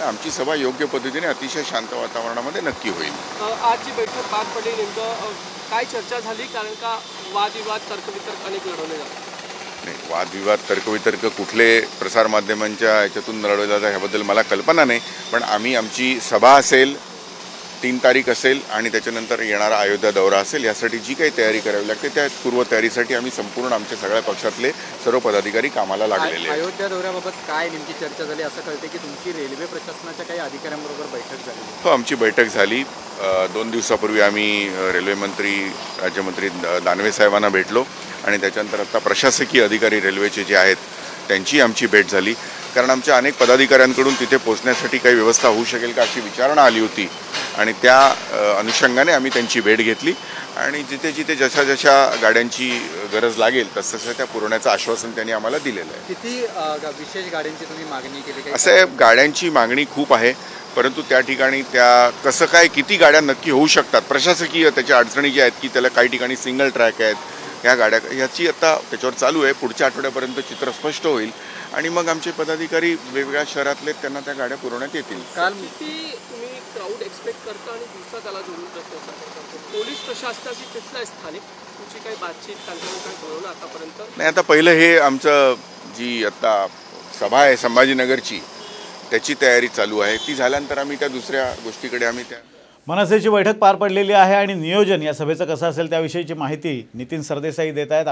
आमची सभा योग्य पद्धतीने अतिशय शांत वातावरणामध्ये नक्की होईल. आज जी बैठक पार पडली नेमकं काय चर्चा झाली, कारण का वादविवाद तर्कवितर्क अनेक लढवले जातात. नाही, वादविवाद तर्कवितर्क कुठले प्रसारमाध्यमांच्या याच्यातून लढवले जातात ह्याबद्दल मला कल्पना नाही, पण आमची सभा असेल, 3 तारीख असेल आणि त्याच्यानंतर येणारा अयोध्या दौरा असेल, यासाठी जी काही तयारी करावी लागते त्या पूर्वतयारीसाठी आम्ही संपूर्ण आमच्या सगळ्या पक्षातले सर्व पदाधिकारी कामाला लागलेले आहेत. अयोध्या दौऱ्याबाबत काय नेमकी चर्चा झाली असं कळते की तुमची रेल्वे प्रशासनाच्या काही अधिकाऱ्यांबरोबर बैठक झाली? हो, आमची बैठक झाली. 2 दिवसापूर्वी आम्ही रेल्वे मंत्री राज्यमंत्री दानवे साहेबांना भेटलो आणि त्याच्यानंतर आता प्रशासकीय अधिकारी रेल्वेचे जे आहेत त्यांची आमची भेट झाली. कारण आमच्या अनेक पदाधिकाऱ्यांकडून तिथे पोहोचण्यासाठी काही व्यवस्था होऊ शकेल का अशी विचारणा आली होती आणि त्या अनुषंगाने आम्ही त्यांची भेट घेतली आणि जिथे जिथे जशा गाड्यांची गरज लागेल तसं त्या पुरवण्याचं आश्वासन त्यांनी आम्हाला दिलेलं आहे. किती विशेष गाड्यांची तुम्ही मागणी केली? असं आहे, गाड्यांची मागणी खूप आहे, परंतु त्या ठिकाणी त्या कसं काय किती गाड्या नक्की होऊ शकतात, प्रशासकीय त्याच्या अडचणी ज्या आहेत की त्याला काही ठिकाणी सिंगल ट्रॅक आहेत, ह्या गाड्या ह्याची आता त्याच्यावर चालू आहे. पुढच्या आठवड्यापर्यंत चित्र स्पष्ट होईल आणि मग आमचे पदाधिकारी वेगवेगळ्या शहरातले त्यांना त्या गाड्या पुरवण्यात येतील. काल किती तुम्ही क्राऊड एक्सपेक्ट करता आणि दिवसा त्याला जोडून करतो? पोलीस प्रशासनाची तिथलं आहे स्थानिक, तुमची काही बातचीत त्यांच्याकडून काय बोलवलं आतापर्यंत? नाही, आता पहिलं हे आमचं जी आता सभा आहे संभाजीनगरची त्याची तयारी चालू आहे. ती झाल्यानंतर आम्ही त्या दुसऱ्या गोष्टीकडे आम्ही त्या मनसेची बैठक पार पडलेली आहे आणि नियोजन या सभेचं कसं असेल त्याविषयीची माहिती नितीन सरदेसाई देत आहेत.